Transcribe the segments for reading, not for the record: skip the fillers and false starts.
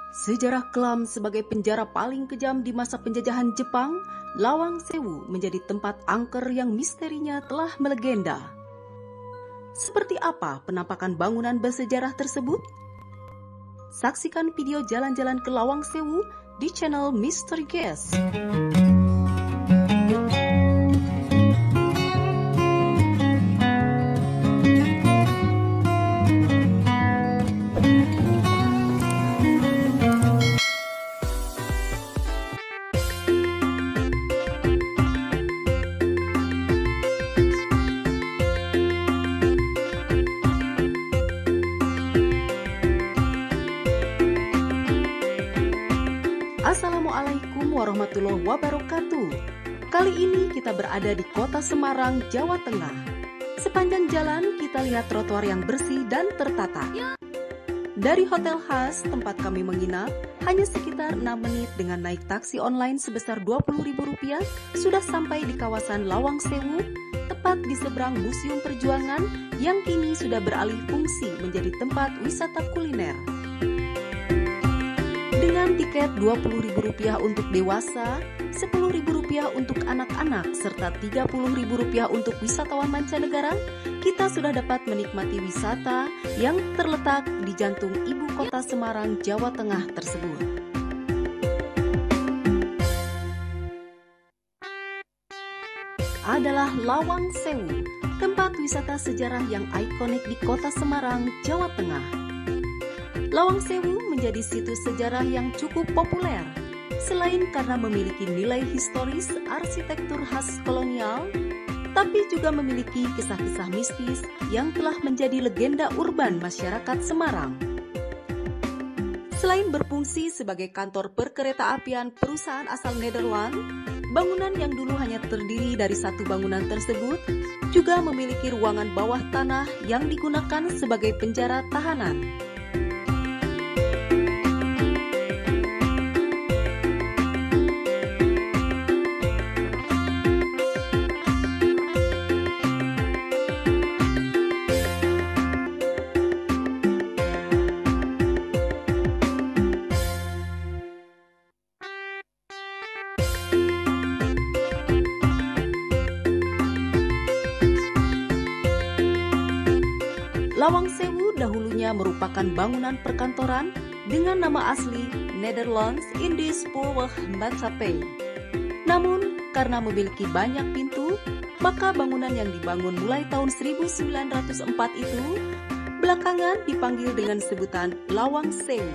Sejarah kelam sebagai penjara paling kejam di masa penjajahan Jepang, Lawang Sewu menjadi tempat angker yang misterinya telah melegenda. Seperti apa penampakan bangunan bersejarah tersebut? Saksikan video jalan-jalan ke Lawang Sewu di channel Mystery Guest. Assalamualaikum warahmatullahi wabarakatuh. Kali ini kita berada di kota Semarang, Jawa Tengah. Sepanjang jalan kita lihat trotoar yang bersih dan tertata. Dari hotel khas tempat kami menginap, hanya sekitar 6 menit dengan naik taksi online sebesar Rp20.000 sudah sampai di kawasan Lawang Sewu, tepat di seberang Museum Perjuangan yang kini sudah beralih fungsi menjadi tempat wisata kuliner. Dengan tiket Rp20.000 untuk dewasa, Rp10.000 untuk anak-anak, serta Rp30.000 untuk wisatawan mancanegara, kita sudah dapat menikmati wisata yang terletak di jantung ibu kota Semarang, Jawa Tengah tersebut. Adalah Lawang Sewu, tempat wisata sejarah yang ikonik di kota Semarang, Jawa Tengah. Lawang Sewu menjadi situs sejarah yang cukup populer, selain karena memiliki nilai historis arsitektur khas kolonial, tapi juga memiliki kisah-kisah mistis yang telah menjadi legenda urban masyarakat Semarang. Selain berfungsi sebagai kantor perkereta-apian perusahaan asal Nederland, bangunan yang dulu hanya terdiri dari satu bangunan tersebut juga memiliki ruangan bawah tanah yang digunakan sebagai penjara tahanan. Lawang Sewu dahulunya merupakan bangunan perkantoran dengan nama asli Nederlands Indisch Spoorweg Maatschappij. Namun, karena memiliki banyak pintu, maka bangunan yang dibangun mulai tahun 1904 itu belakangan dipanggil dengan sebutan Lawang Sewu.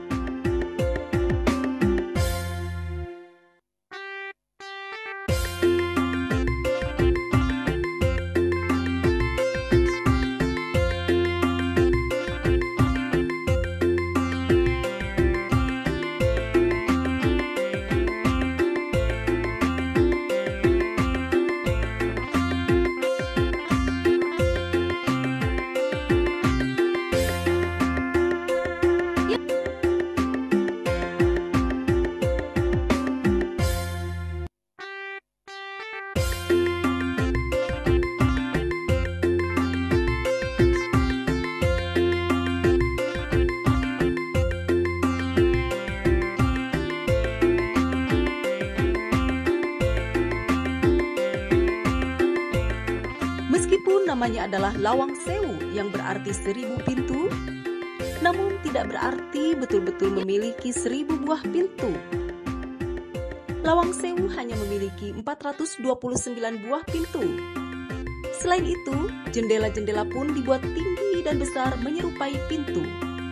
Meskipun namanya adalah Lawang Sewu yang berarti 1000 pintu, namun tidak berarti betul-betul memiliki 1000 buah pintu. Lawang Sewu hanya memiliki 429 buah pintu. Selain itu, jendela-jendela pun dibuat tinggi dan besar menyerupai pintu.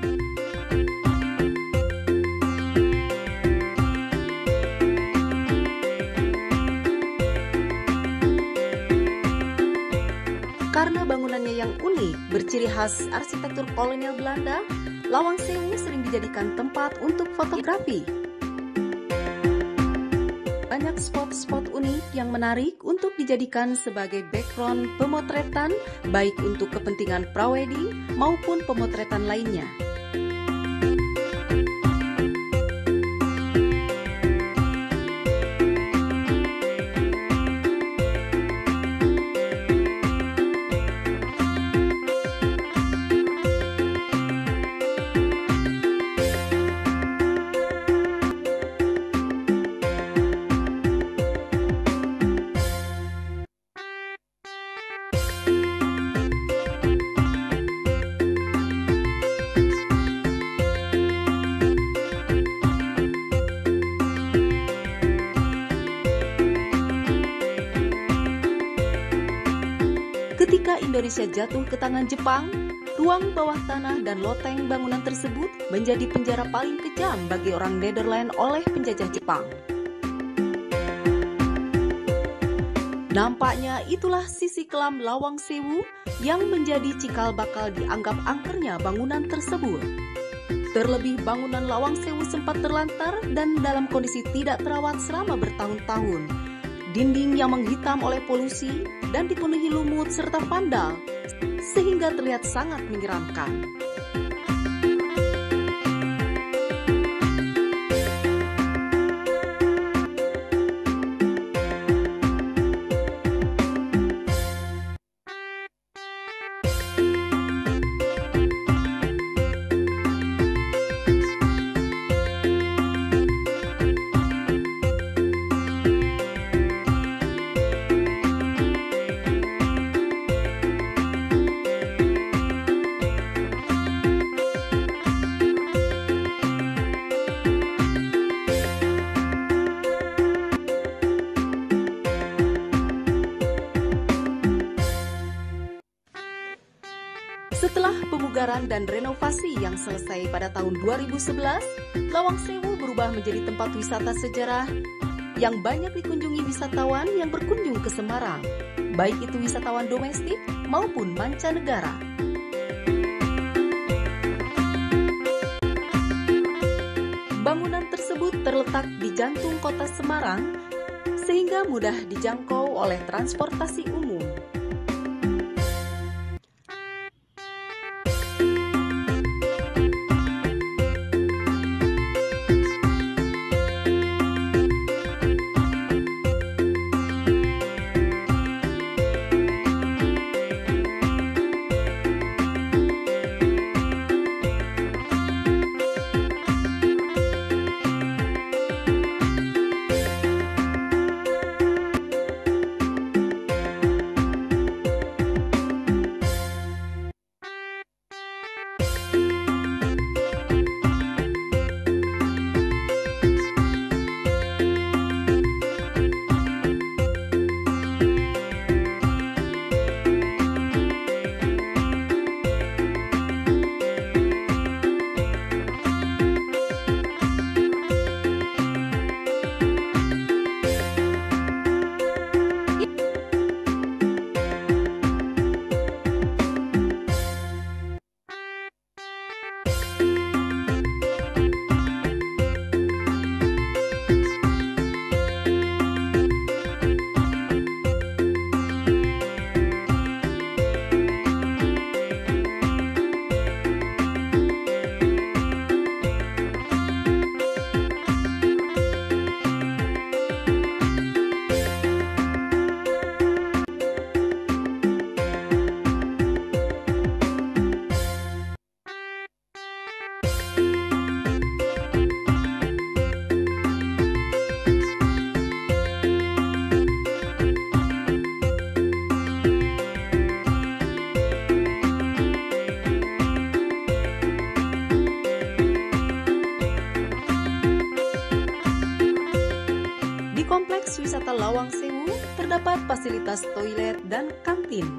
Karena bangunannya yang unik, berciri khas arsitektur kolonial Belanda, Lawang Sewu sering dijadikan tempat untuk fotografi. Banyak spot-spot unik yang menarik untuk dijadikan sebagai background pemotretan, baik untuk kepentingan prawedding maupun pemotretan lainnya. Indonesia jatuh ke tangan Jepang, ruang bawah tanah dan loteng bangunan tersebut menjadi penjara paling kejam bagi orang Nederland oleh penjajah Jepang. Nampaknya itulah sisi kelam Lawang Sewu yang menjadi cikal bakal dianggap angkernya bangunan tersebut. Terlebih bangunan Lawang Sewu sempat terlantar dan dalam kondisi tidak terawat selama bertahun-tahun. Dinding yang menghitam oleh polusi dan dipenuhi lumut serta pandal, sehingga terlihat sangat menyeramkan. Setelah pemugaran dan renovasi yang selesai pada tahun 2011, Lawang Sewu berubah menjadi tempat wisata sejarah yang banyak dikunjungi wisatawan yang berkunjung ke Semarang, baik itu wisatawan domestik maupun mancanegara. Bangunan tersebut terletak di jantung kota Semarang, sehingga mudah dijangkau oleh transportasi umum. Kompleks wisata Lawang Sewu terdapat fasilitas toilet dan kantin.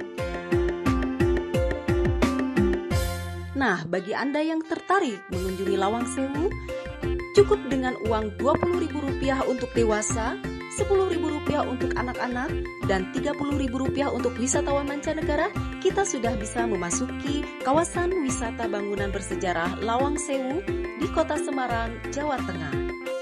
Nah, bagi Anda yang tertarik mengunjungi Lawang Sewu, cukup dengan uang Rp20.000 untuk dewasa, Rp10.000 untuk anak-anak, dan Rp30.000 untuk wisatawan mancanegara, kita sudah bisa memasuki kawasan wisata bangunan bersejarah Lawang Sewu di Kota Semarang, Jawa Tengah.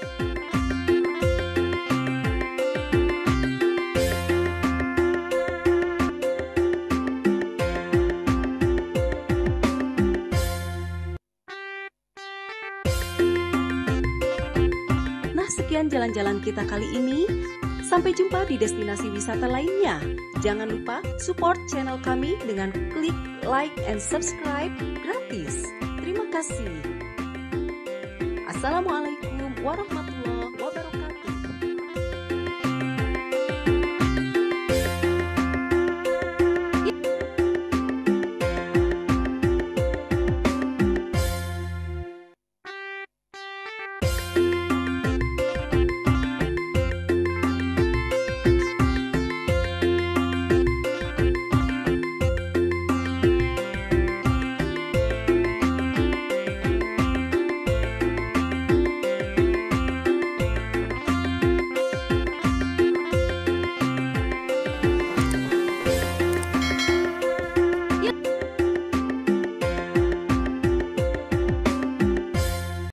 Sekian jalan-jalan kita kali ini. Sampai jumpa di destinasi wisata lainnya. Jangan lupa support channel kami dengan klik like and subscribe gratis. Terima kasih. Assalamualaikum warahmatullahi wabarakatuh.